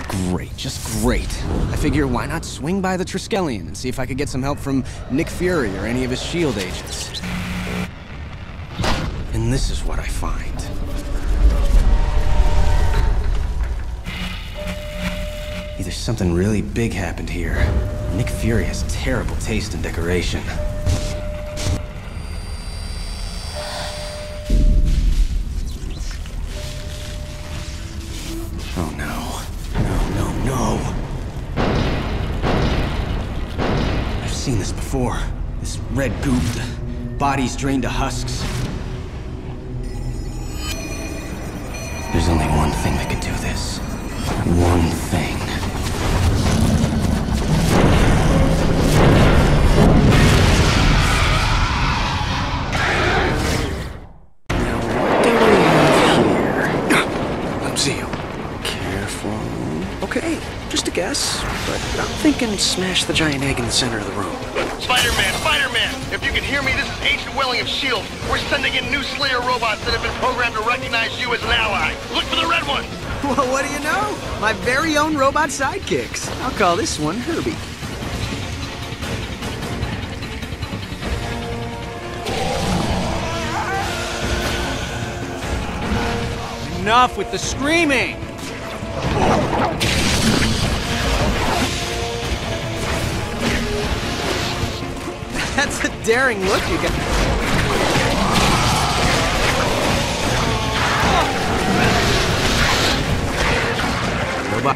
Great, just great. I figure why not swing by the Triskelion and see if I could get some help from Nick Fury or any of his S.H.I.E.L.D. agents. And this is what I find. Either something really big happened here. Nick Fury has terrible taste in decoration. Oh no. No. I've seen this before. This red goop, the bodies drained to husks. There's only one thing that could do this. One thing. Now, what do we have here? MCU. Careful. Okay, just a guess, but I'm thinking smash the giant egg in the center of the room. Spider-Man! If you can hear me, this is Agent Welling of S.H.I.E.L.D. We're sending in new Slayer robots that have been programmed to recognize you as an ally. Look for the red one! Well, what do you know? My very own robot sidekicks. I'll call this one Herbie. Enough with the screaming! That's a daring look you got. Robot.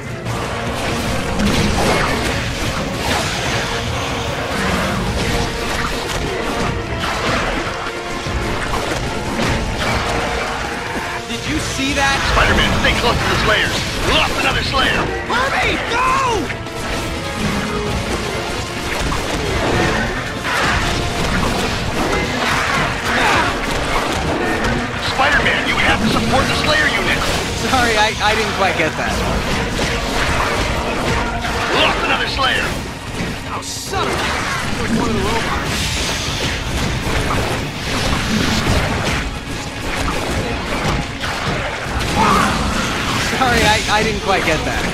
Did you see that? Spider-Man, stay close to the Slayers. We lost another Slayer! Herbie, go! Spider-Man, you have to support the Slayer unit! Sorry, I didn't quite get that. We lost another Slayer! Oh, son of a... It was one of the robots. Sorry, I didn't quite get that.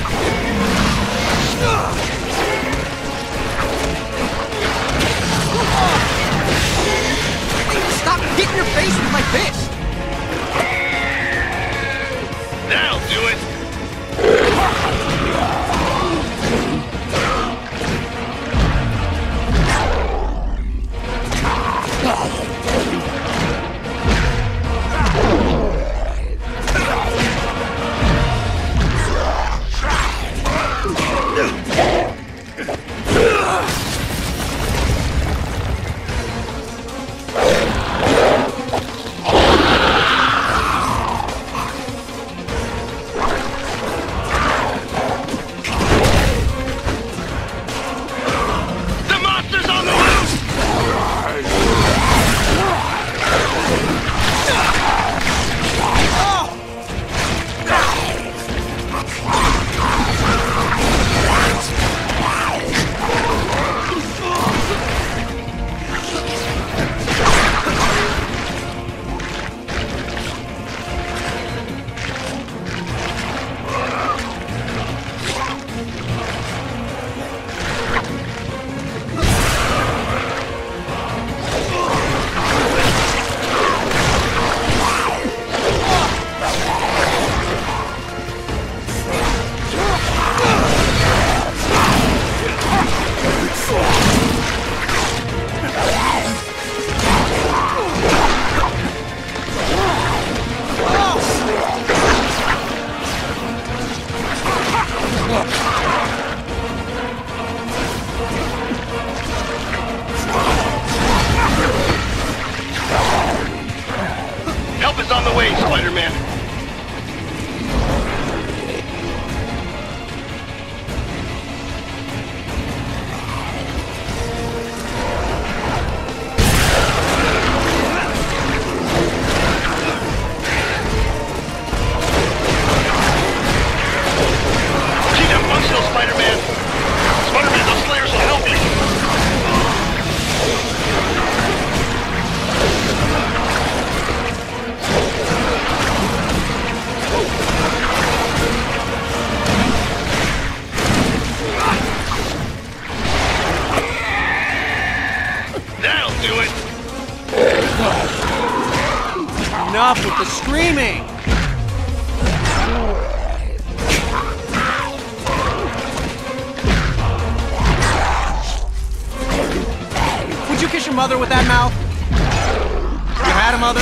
Stop hitting your face with my fist! That'll do it! the screaming! Would you kiss your mother with that mouth? You had a mother?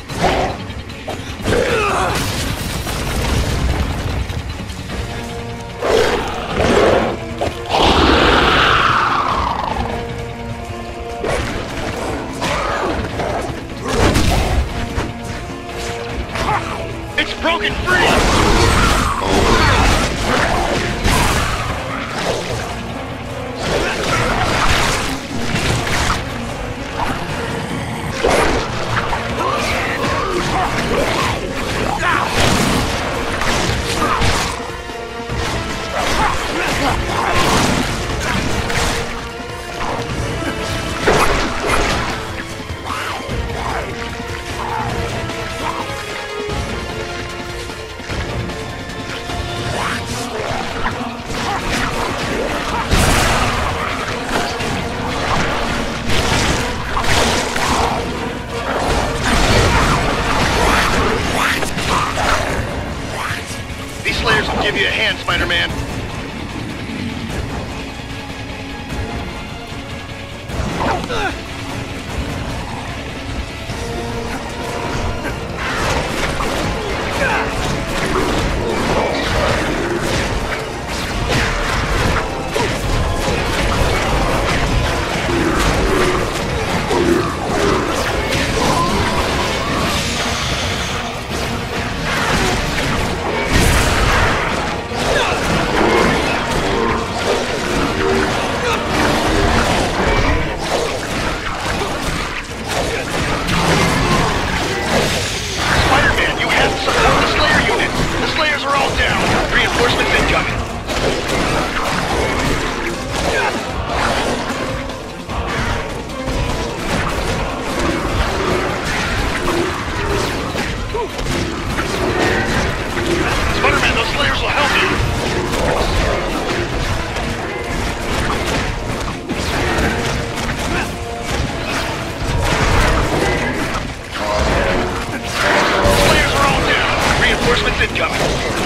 It's broken free! These Slayers will give you a hand, Spider-Man. Reinforcements incoming. Spider-Man, those Slayers will help you. Slayers are all down. Reinforcements incoming.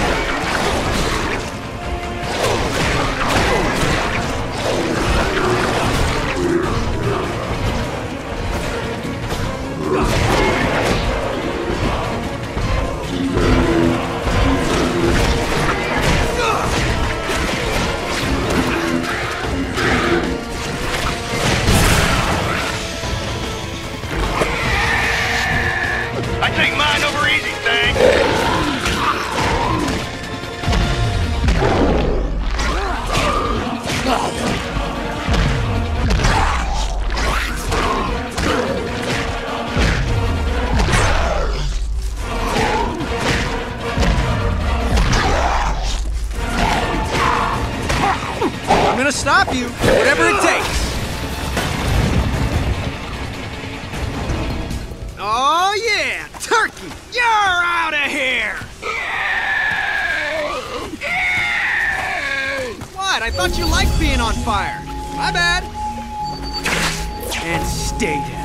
I take mine over easy, thanks. I'm gonna stop you, whatever it takes. Oh yeah, Turkey, you're out of here! What? I thought you liked being on fire. My bad. And stay down.